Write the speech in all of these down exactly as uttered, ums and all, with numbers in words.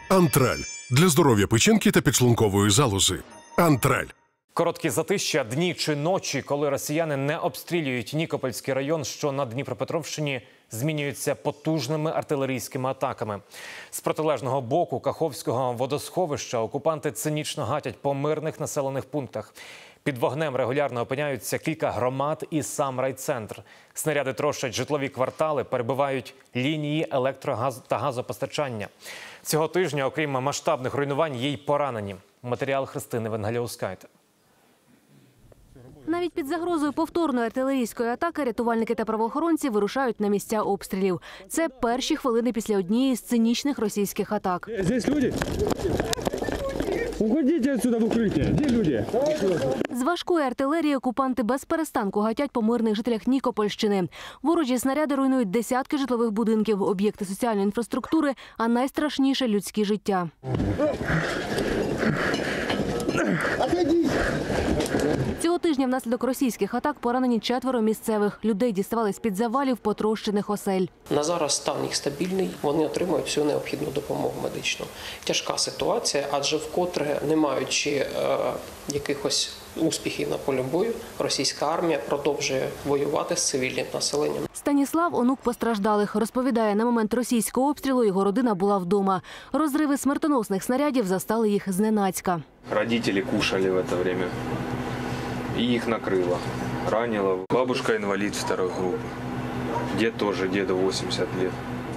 Антраль. Для здоров'я печінки та підшлункової залози. Антраль. Короткі затища, дні чи ночі, коли росіяни не обстрілюють Нікопольський район, що на Дніпропетровщині, змінюються потужними артилерійськими атаками. З протилежного боку Каховського водосховища окупанти цинічно гатять по мирних населених пунктах. Під вогнем регулярно опиняються кілька громад і сам райцентр. Снаряди трощать житлові квартали, перебивають лінії електро- та газопостачання. Цього тижня, окрім масштабних руйнувань, є й поранені. Матеріал Христини Венгеляускайте. Навіть під загрозою повторної артилерійської атаки рятувальники та правоохоронці вирушають на місця обстрілів. Це перші хвилини після однієї з цинічних російських атак. Здесь люди? Уходіть відсюди в укриття. Де люди? З важкої артилерії окупанти без перестанку гатять по мирних жителях Нікопольщини. Ворожі снаряди руйнують десятки житлових будинків, об'єкти соціальної інфраструктури, а найстрашніше – людські життя. Цього тижня внаслідок російських атак поранені четверо місцевих. Людей діставали з-під завалів потрощених осель. На зараз стан їх стабільний, вони отримують всю необхідну допомогу медичну. Тяжка ситуація, адже вкотре, не маючи е, якихось успіхів на полі бою, російська армія продовжує воювати з цивільним населенням. Станіслав – онук постраждалих. Розповідає, на момент російського обстрілу його родина була вдома. Розриви смертоносних снарядів застали їх зненацька. Родители кушали в это время, и их накрыло, ранило. Бабушка инвалид второй группы, дед тоже, деду восемьдесят лет.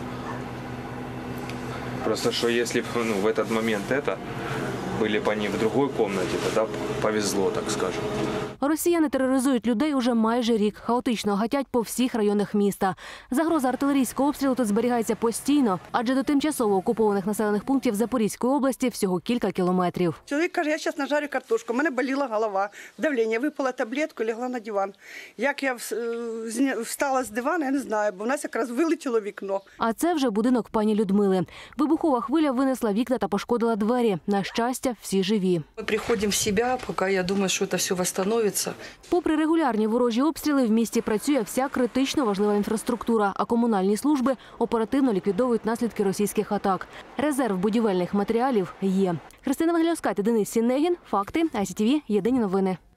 Просто что если ну, в этот момент это, были бы они в другой комнате, тогда повезло, так скажем. Росіяни тероризують людей уже майже рік. Хаотично гатять по всіх районах міста. Загроза артилерійського обстрілу тут зберігається постійно, адже до тимчасово окупованих населених пунктів Запорізької області всього кілька кілометрів. Чоловік каже, я зараз нажарю картошку, у мене боліла голова, давлення, випила таблетку, лягла на диван. Як я встала з дивана, я не знаю, бо в нас якраз вилетіло вікно. А це вже будинок пані Людмили. Вибухова хвиля винесла вікна та пошкодила двері. На щастя, всі живі. Ми приходимо в себе, поки я думаю, що це все відновиться. Попри регулярні ворожі обстріли, в місті працює вся критично важлива інфраструктура, а комунальні служби оперативно ліквідовують наслідки російських атак. Резерв будівельних матеріалів є. Христина Венгеляускайте, Денис Сінегін. Факти. ай сі ті ві. Єдині новини.